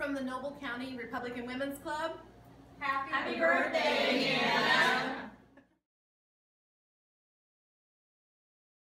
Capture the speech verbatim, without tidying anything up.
from the Noble County Republican Women's Club. Happy, Happy birthday, Hannah!